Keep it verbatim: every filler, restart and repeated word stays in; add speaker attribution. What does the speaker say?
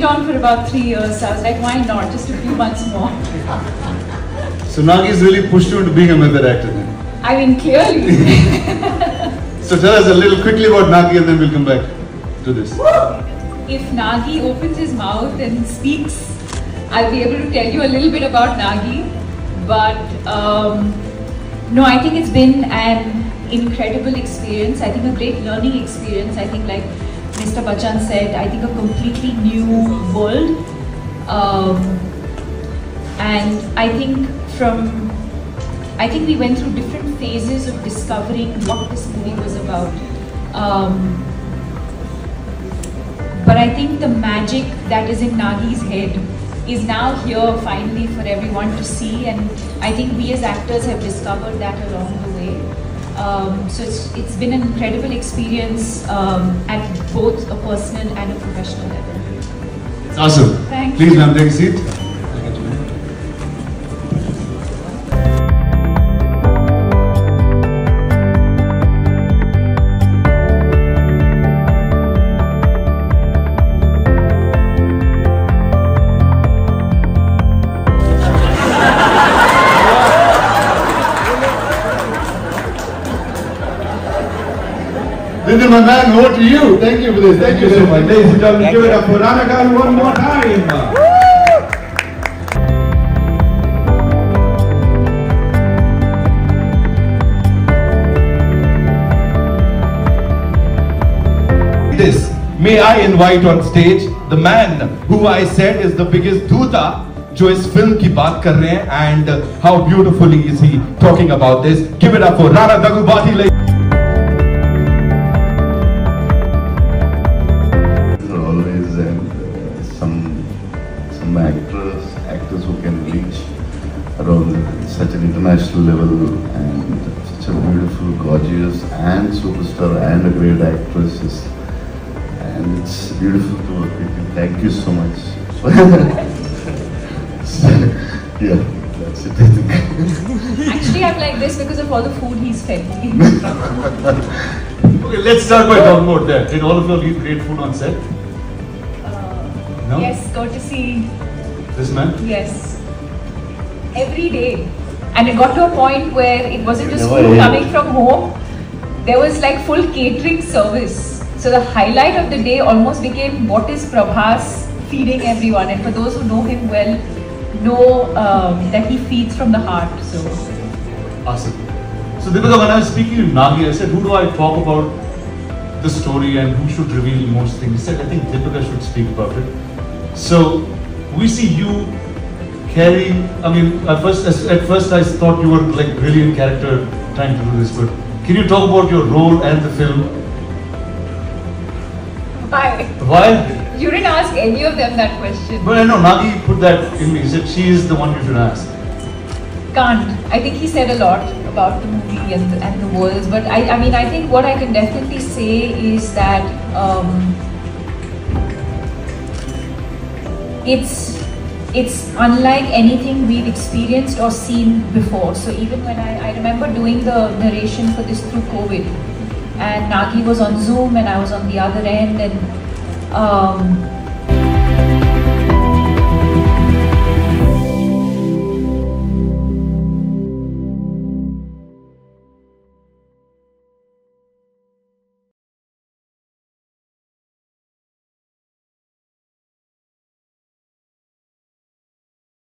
Speaker 1: went on for about three years. So I was like, why not? Just a few months more.
Speaker 2: So Nagi's really pushed you into being a method actor then?
Speaker 1: I mean, clearly.
Speaker 2: So tell us a little quickly about Nagi and then we'll come back to this.
Speaker 1: If Nagi opens his mouth and speaks, I'll be able to tell you a little bit about Nagi. But um, no, I think it's been an incredible experience. I think a great learning experience. I think, like Mister Bachchan said, I think a completely new world. Um, and I think from, I think we went through different phases of discovering what this movie was about. Um, but I think the magic that is in Nagi's head is now here finally for everyone to see, and I think we as actors have discovered that along the way. Um, so it's, it's been an incredible experience um, at both a personal and a professional level.
Speaker 2: It's awesome.
Speaker 1: Thank
Speaker 2: Please,
Speaker 1: you.
Speaker 2: ma'am, take a seat. Nitin, my man, over to you. Thank you for this. Thank you so much. Ladies and gentlemen, give it up for Rana Garu one more time.
Speaker 3: This, may I invite on stage the man who I said is the biggest dhoota जो इस film की बात कर रहे हैं, and how beautifully is he talking about this. Give it up for Rana Daggubati.
Speaker 4: Actors, actors who can reach around such an international level, and such a beautiful, gorgeous, and superstar, and a great actress. And it's beautiful to work with you. Thank you so much. Yeah, that's it, I think.
Speaker 1: Actually, I'm like this because of all the food he's fed me.
Speaker 2: Okay, let's start by talking about that. Did all of you eat great food on set? No?
Speaker 1: Yes, courtesy.
Speaker 2: This man?
Speaker 1: Yes. Every day. And it got to a point where it wasn't just
Speaker 4: Never
Speaker 1: food
Speaker 4: ate.
Speaker 1: coming from home. There was like full catering service. So the highlight of the day almost became what is Prabhas feeding everyone. And for those who know him well, know um, that he feeds from the heart. So
Speaker 2: Awesome. So Deepika, when I was speaking to Nagi, I said, who do I talk about the story and who should reveal most things? He said, I think Deepika should speak about it. So we see you carrying, I mean, at first, at first I thought you were like really in character trying to do this, but can you talk about your role and the film?
Speaker 1: why?
Speaker 2: Why?
Speaker 1: You didn't ask any of them that question.
Speaker 2: But I know Nagi put that in me. He said she is the one you should ask.
Speaker 1: Can't. I think he said a lot about the movie and the, and the worlds, but I, I mean, I think what I can definitely say is that um, it's it's unlike anything we've experienced or seen before. So even when I, I remember doing the narration for this through COVID, and Nagi was on Zoom and I was on the other end, and um,